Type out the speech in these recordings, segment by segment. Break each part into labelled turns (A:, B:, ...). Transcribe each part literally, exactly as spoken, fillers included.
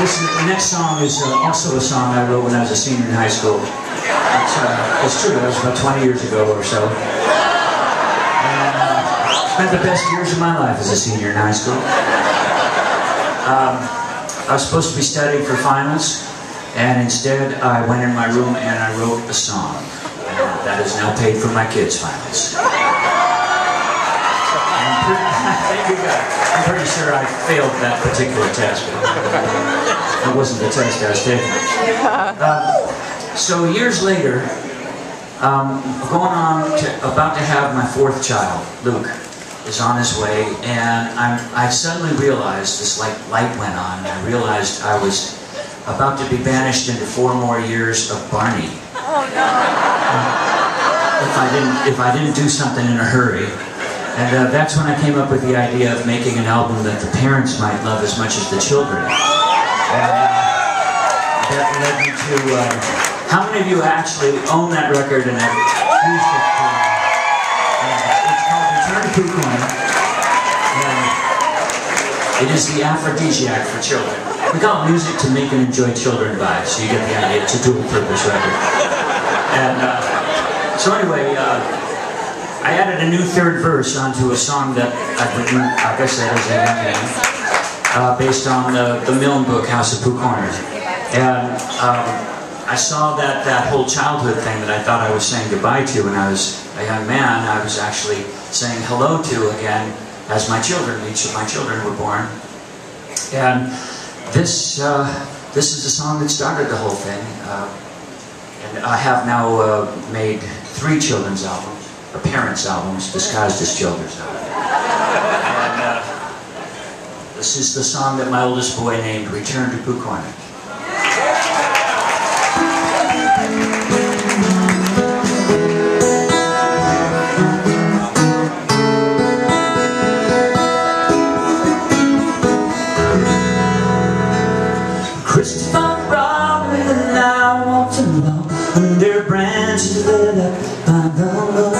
A: This is, the next song is uh, also a song I wrote when I was a senior in high school. It's, uh, it's true, that was about twenty years ago or so. And uh, spent the best years of my life as a senior in high school. Um, I was supposed to be studying for finals, and instead I went in my room and I wrote a song. And that has now paid for my kids' finals. Thank you, God. I'm pretty sure I failed that particular test. It wasn't the test I was taking. Uh, so years later, um, going on to about to have my fourth child, Luke, is on his way, and I'm, I suddenly realized, this like light went on, and I realized I was about to be banished into four more years of Barney.
B: Oh no!
A: If I didn't, if I didn't do something in a hurry. And uh, that's when I came up with the idea of making an album that the parents might love as much as the children. And uh, that led me to, uh, how many of you actually own that record and have used it? To, uh, it's called Return to Pooh Corner. And it is the aphrodisiac for children. We call it music to make and enjoy children by, so you get the idea. It's a dual-purpose record. And uh, so anyway, uh, I added a new third verse onto a song that I've written, like I said, as a young man, uh, based on the, the Milne book, House of Pooh Corners. And um, I saw that that whole childhood thing that I thought I was saying goodbye to when I was a young man, I was actually saying hello to again as my children, each of my children were born. And this, uh, this is the song that started the whole thing. Uh, and I have now uh, made three children's albums. Or parents' albums disguised as children's albums. And uh, this is the song that my oldest boy named Return to Pooh Corner. Christopher Robin and I walked along under branches lit up by the moon,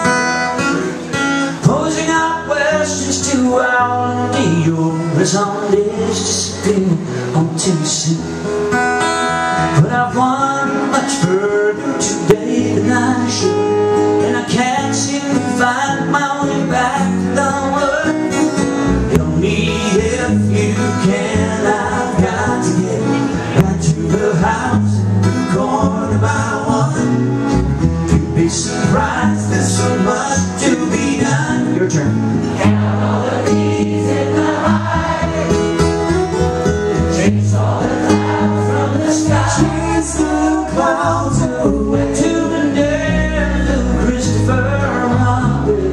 A: posing our questions to Owl and Eeyore as on days disappear on too soon. But I've wandered much further today than I should, and I can't seem to find my way back to the wood. Help me if you can, I've got to get back to the house in the corner by one. You'd be surprised, there's so much to be done. Your turn.
C: Count all the bees in the hive, chase all the clouds from the sky,
A: Chase the clouds away to the dead of Christopher Robin.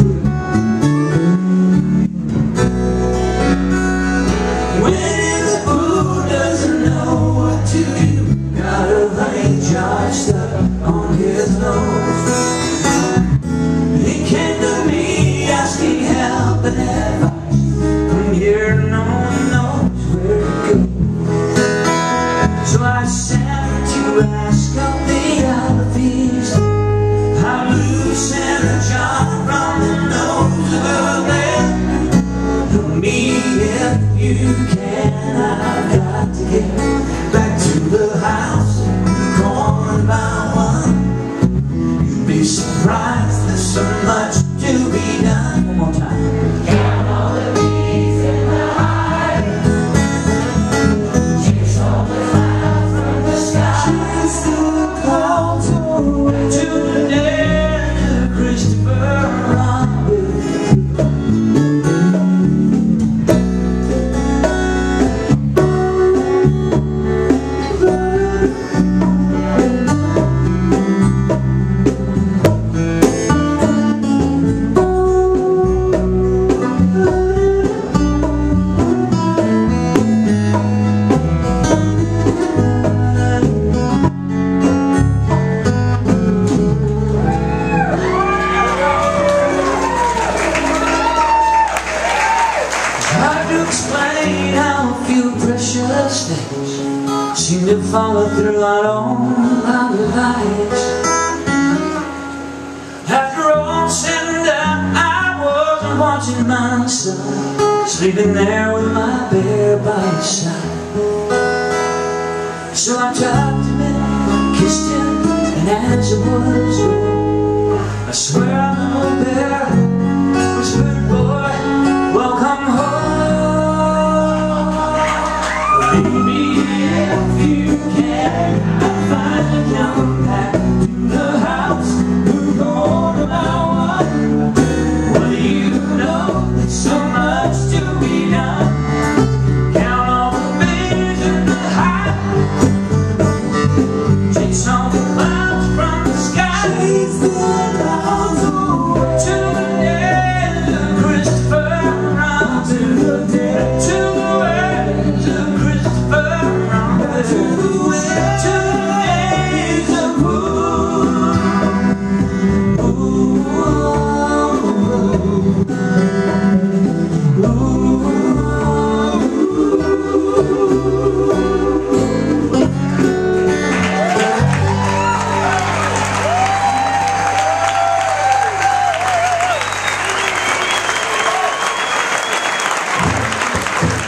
A: Winnie the Pooh doesn't know what to do. Got a honey jar stuck on his nose. He came to me asking help and advice. From here no one knows where to go. So I sent to ask of the Alphies how loose and a jar from the nose of a man. Help me if you can, I've got to get back to the house in the corner by one. You'd be surprised, there's so much to be done. One more time.
C: count all the bees in the hive, chase all the clouds from the sky,
A: Chase the clouds away to the dead of Christopher Robin. Explain how a few precious things seem to follow throughout all our lives. After all said and done, I wasn't watching my son, sleeping there with my bear by his side. So I tucked him in, kissed him, and as it was, I swear I'm an old bear.